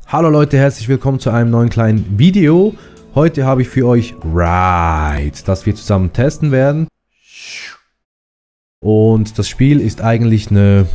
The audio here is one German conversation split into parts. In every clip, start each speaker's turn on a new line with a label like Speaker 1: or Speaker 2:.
Speaker 1: Hallo Leute, herzlich willkommen zu einem neuen kleinen Video. Heute habe ich für euch Ride, das wir zusammen testen werden. Und das Spiel ist eigentlich eine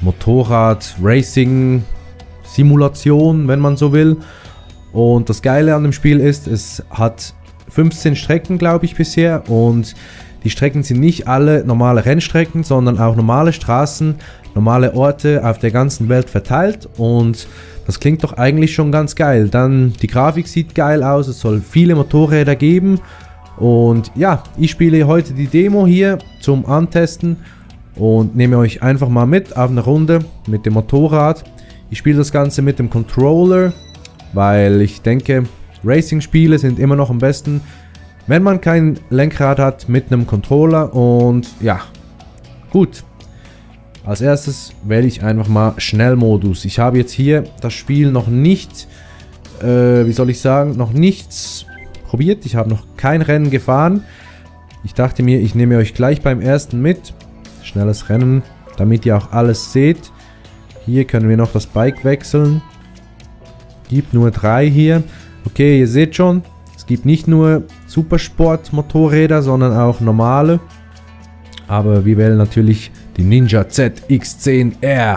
Speaker 1: Motorrad-Racing-Simulation, wenn man so will. Und das Geile an dem Spiel ist, es hat 15 Strecken, glaube ich, bisher. Und die Strecken sind nicht alle normale Rennstrecken, sondern auch normale Straßen, normale Orte auf der ganzen Welt verteilt. Und das klingt doch eigentlich schon ganz geil. Dann die Grafik sieht geil aus, es soll viele Motorräder geben. Und ja, ich spiele heute die Demo hier zum Antesten und nehme euch einfach mal mit auf eine Runde mit dem Motorrad. Ich spiele das Ganze mit dem Controller, weil ich denke, Racing-Spiele sind immer noch am besten, wenn man kein Lenkrad hat, mit einem Controller. Und ja, gut. Als erstes wähle ich einfach mal Schnellmodus. Ich habe jetzt hier das Spiel noch nicht, wie soll ich sagen, noch nichts probiert. Ich habe noch kein Rennen gefahren. Ich dachte mir, ich nehme euch gleich beim ersten mit. Schnelles Rennen, damit ihr auch alles seht. Hier können wir noch das Bike wechseln. Gibt nur 3 hier. Okay, ihr seht schon, es gibt nicht nur Supersport-Motorräder, sondern auch normale. Aber wir wählen natürlich die Ninja ZX10R.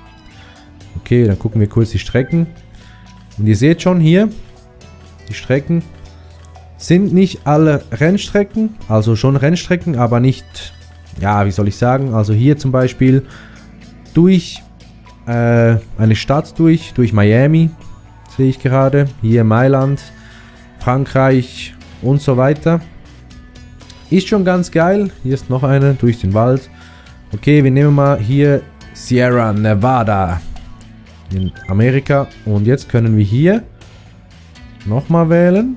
Speaker 1: Okay, dann gucken wir kurz die Strecken. Und ihr seht schon hier, die Strecken sind nicht alle Rennstrecken. Also schon Rennstrecken, aber nicht, ja, wie soll ich sagen, also hier zum Beispiel durch eine Stadt durch Miami, sehe ich gerade. Hier Mailand, Frankreich und so weiter. Ist schon ganz geil. Hier ist noch eine durch den Wald. Okay, wir nehmen mal hier Sierra Nevada in Amerika. Und jetzt können wir hier nochmal wählen.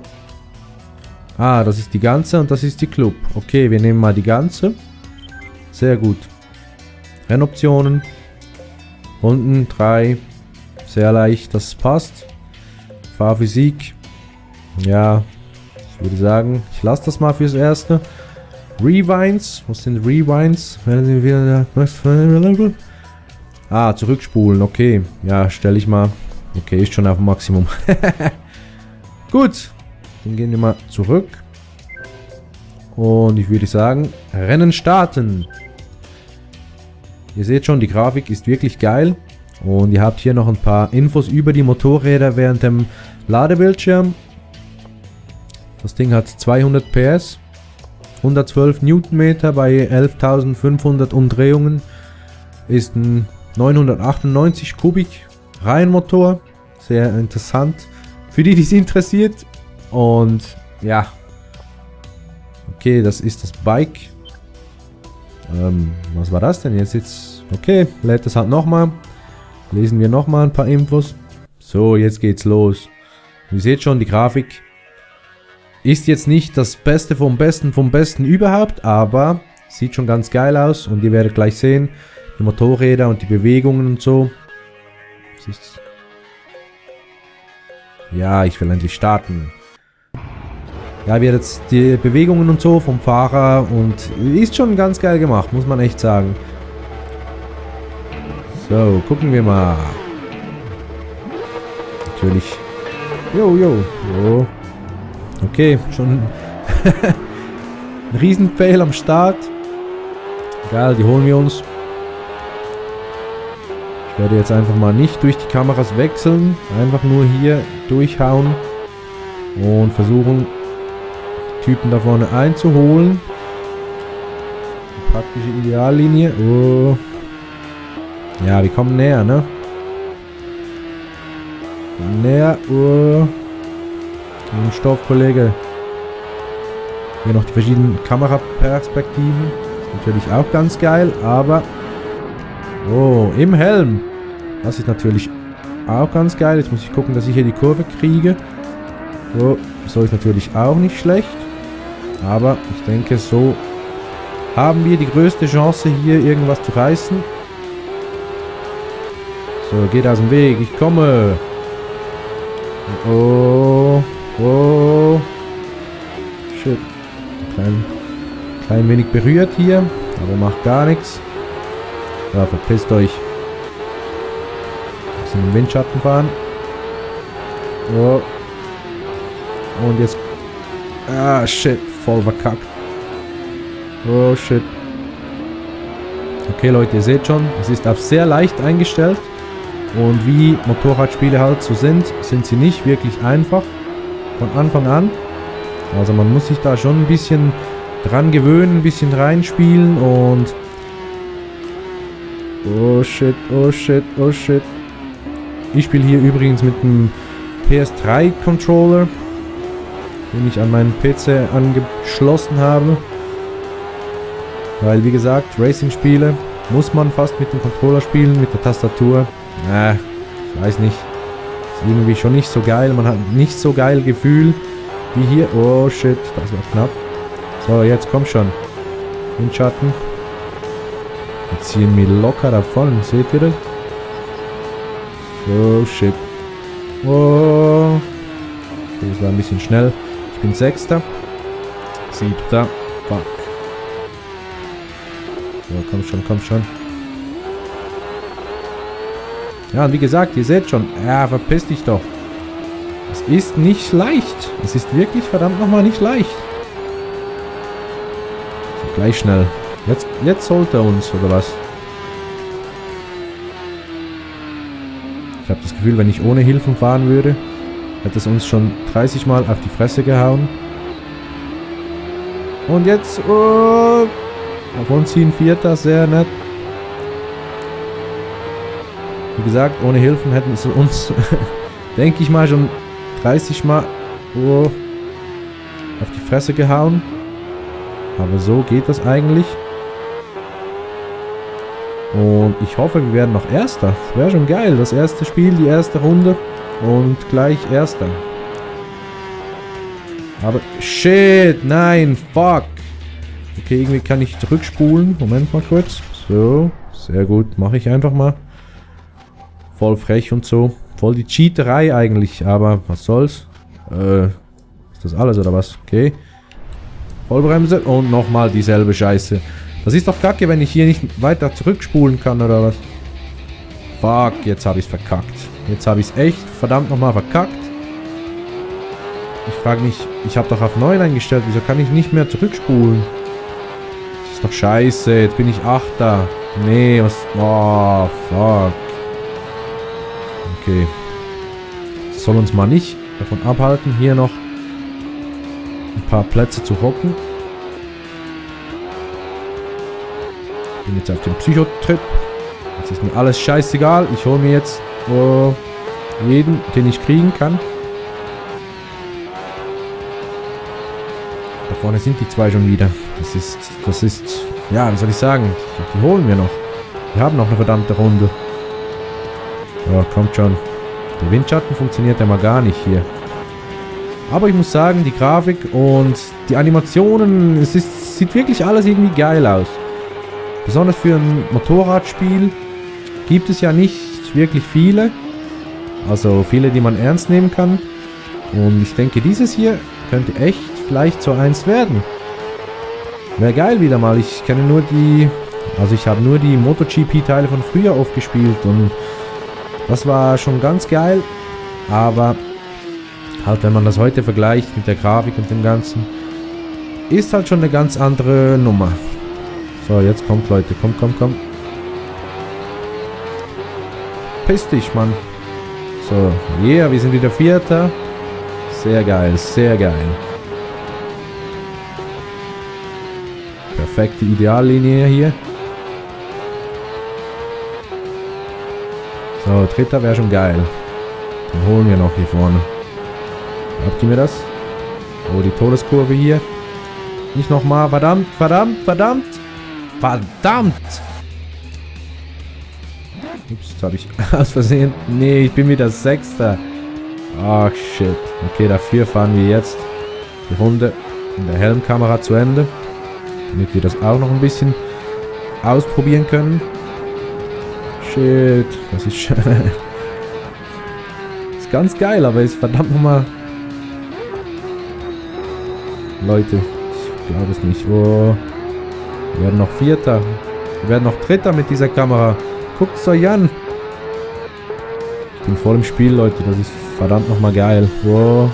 Speaker 1: Ah, das ist die ganze und das ist die Club. Okay, wir nehmen mal die ganze. Sehr gut. Rennoptionen. Runden 3. Sehr leicht, das passt. Fahrphysik. Ja, ich würde sagen, ich lasse das mal fürs Erste. Rewinds. Was sind Rewinds? Ah, zurückspulen. Okay. Ja, stelle ich mal. Okay, ist schon auf dem Maximum. Gut. Dann gehen wir mal zurück. Und ich würde sagen, Rennen starten. Ihr seht schon, die Grafik ist wirklich geil. Und ihr habt hier noch ein paar Infos über die Motorräder während dem Ladebildschirm. Das Ding hat 200 PS. 112 Newtonmeter bei 11.500 Umdrehungen. Ist ein 998 Kubik Reihenmotor. Sehr interessant für die, die es interessiert. Und ja. Okay, das ist das Bike. Was war das denn jetzt? Okay, lädt das halt nochmal. Lesen wir nochmal ein paar Infos. So, jetzt geht's los. Ihr seht schon, die Grafik ist jetzt nicht das Beste vom Besten überhaupt, aber sieht schon ganz geil aus und ihr werdet gleich sehen, die Motorräder und die Bewegungen und so. Ja, ich will endlich starten. Ja, wir jetzt die Bewegungen und so vom Fahrer und ist schon ganz geil gemacht, muss man echt sagen. So, gucken wir mal. Natürlich. Jo. Okay, schon ein Riesenfail am Start. Egal, die holen wir uns. Ich werde jetzt einfach mal nicht durch die Kameras wechseln. Einfach nur hier durchhauen. Und versuchen, die Typen da vorne einzuholen. Die praktische Ideallinie. Oh. Ja, wir kommen näher, ne? Näher. Oh. Stoff, Kollege. Hier noch die verschiedenen Kameraperspektiven. Natürlich auch ganz geil, aber... Oh, im Helm. Das ist natürlich auch ganz geil. Jetzt muss ich gucken, dass ich hier die Kurve kriege. So ist natürlich auch nicht schlecht. Aber ich denke, so haben wir die größte Chance, hier irgendwas zu reißen. So, geht aus dem Weg. Ich komme. Oh... Shit. Klein wenig berührt hier, aber macht gar nichts. Ja, verpisst euch. Bisschen im Windschatten fahren. Oh. Und jetzt... Ah, shit. Voll verkackt. Oh, shit. Okay, Leute, ihr seht schon, es ist auf sehr leicht eingestellt. Und wie Motorradspiele halt so sind sie nicht wirklich einfach. Von Anfang an. Also man muss sich da schon ein bisschen dran gewöhnen, ein bisschen reinspielen und... Oh shit, oh shit, oh shit. Ich spiele hier übrigens mit einem PS3 Controller, den ich an meinen PC angeschlossen habe. Weil wie gesagt, Racing-Spiele muss man fast mit dem Controller spielen, mit der Tastatur. Ich weiß nicht. Ist irgendwie schon nicht so geil. Man hat nicht so geil Gefühl wie hier. Oh shit, das war knapp. So, jetzt komm schon. Windschatten. Wir ziehen wir locker davon. Seht ihr das? Oh shit. Oh. Okay, das war ein bisschen schnell. Ich bin Sechster. Siebter. Fuck. So, komm schon, komm schon. Ja, und wie gesagt, ihr seht schon. Ja, verpiss dich doch. Es ist nicht leicht. Es ist wirklich verdammt nochmal nicht leicht. So, gleich schnell. Jetzt sollte er uns, oder was? Ich habe das Gefühl, wenn ich ohne Hilfen fahren würde, hätte es uns schon 30 Mal auf die Fresse gehauen. Und jetzt... Oh, auf uns ziehen Vierter, sehr nett. Wie gesagt, ohne Hilfen hätten es uns, denke ich mal, schon 30 Mal auf die Fresse gehauen. Aber so geht das eigentlich. Und ich hoffe, wir werden noch Erster. Das wäre schon geil. Das erste Spiel, die erste Runde. Und gleich Erster. Aber, shit, nein, fuck. Okay, irgendwie kann ich zurückspulen. Moment mal kurz. So, sehr gut. Mache ich einfach mal. Voll frech und so. Voll die Cheaterei eigentlich. Aber was soll's? Ist das alles oder was? Okay. Vollbremse. Und nochmal dieselbe Scheiße. Das ist doch kacke, wenn ich hier nicht weiter zurückspulen kann, oder was? Fuck, jetzt habe ich es verkackt. Jetzt habe ich es echt verdammt nochmal verkackt. Ich frage mich, ich habe doch auf 9 eingestellt. Wieso kann ich nicht mehr zurückspulen? Das ist doch scheiße. Jetzt bin ich 8. Nee, was... Oh, fuck. Okay. Das soll uns mal nicht davon abhalten, hier noch ein paar Plätze zu hocken. Bin jetzt auf dem Psychotrip. Jetzt ist mir alles scheißegal. Ich hole mir jetzt jeden, den ich kriegen kann. Da vorne sind die zwei schon wieder. Das ist, ja, wie soll ich sagen? Die holen wir noch. Wir haben noch eine verdammte Runde. Ja, kommt schon. Der Windschatten funktioniert ja mal gar nicht hier. Aber ich muss sagen, die Grafik und die Animationen, sieht wirklich alles irgendwie geil aus. Besonders für ein Motorradspiel gibt es ja nicht wirklich viele. Also viele, die man ernst nehmen kann. Und ich denke, dieses hier könnte echt vielleicht so eins werden. Wäre geil wieder mal. Ich kenne nur die... Also ich habe nur die MotoGP-Teile von früher aufgespielt. Und das war schon ganz geil. Aber halt, wenn man das heute vergleicht mit der Grafik und dem Ganzen, ist halt schon eine ganz andere Nummer. So, jetzt kommt, Leute. Komm, komm, komm. Piss dich, Mann. So, yeah, wir sind wieder Vierter. Sehr geil, sehr geil. Perfekte Ideallinie hier. So, Dritter wäre schon geil. Den holen wir noch hier vorne. Habt ihr mir das? Oh, die Todeskurve hier. Nicht nochmal. Verdammt, verdammt, verdammt. Verdammt! Ups, jetzt habe ich aus Versehen... Nee, ich bin wieder Sechster. Ach, shit. Okay, dafür fahren wir jetzt die Runde in der Helmkamera zu Ende. Damit wir das auch noch ein bisschen ausprobieren können. Shit. Das ist... ist ganz geil, aber ist verdammt nochmal... Leute, ich glaube es nicht. Oh... Wir werden noch Vierter. Wir werden noch Dritter mit dieser Kamera. Guckt es euch an. Ich bin voll im Spiel, Leute. Das ist verdammt nochmal geil. Wow.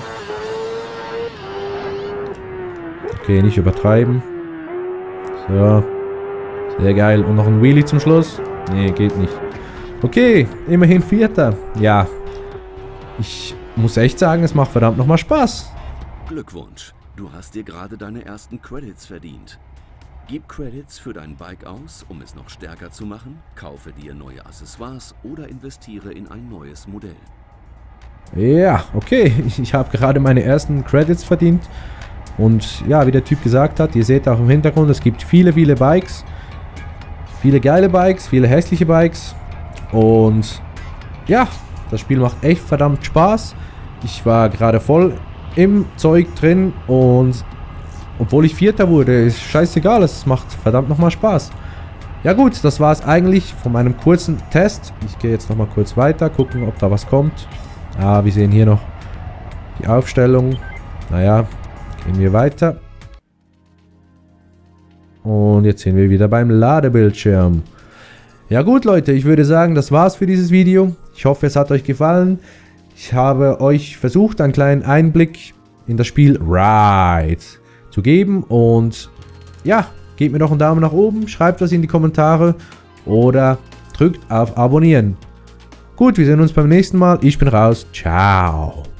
Speaker 1: Okay, nicht übertreiben. So. Sehr geil. Und noch ein Wheelie zum Schluss. Nee, geht nicht. Okay, immerhin Vierter. Ja. Ich muss echt sagen, es macht verdammt nochmal Spaß.
Speaker 2: Glückwunsch. Du hast dir gerade deine ersten Credits verdient. Gib Credits für dein Bike aus, um es noch stärker zu machen, kaufe dir neue Accessoires oder investiere in ein neues Modell.
Speaker 1: Ja, okay. Ich habe gerade meine ersten Credits verdient. Und ja, wie der Typ gesagt hat, ihr seht auch im Hintergrund, es gibt viele, viele Bikes. Viele geile Bikes, viele hässliche Bikes. Und ja, das Spiel macht echt verdammt Spaß. Ich war gerade voll im Zeug drin und obwohl ich Vierter wurde, ist scheißegal, es macht verdammt nochmal Spaß. Ja gut, das war es eigentlich von meinem kurzen Test. Ich gehe jetzt nochmal kurz weiter, gucken, ob da was kommt. Ah, wir sehen hier noch die Aufstellung. Naja, gehen wir weiter. Und jetzt sind wir wieder beim Ladebildschirm. Ja gut Leute, ich würde sagen, das war's für dieses Video. Ich hoffe, es hat euch gefallen. Ich habe euch versucht, einen kleinen Einblick in das Spiel Ride zu geben. Und ja, gebt mir doch einen Daumen nach oben, schreibt was in die Kommentare oder drückt auf Abonnieren. Gut, wir sehen uns beim nächsten Mal. Ich bin raus. Ciao.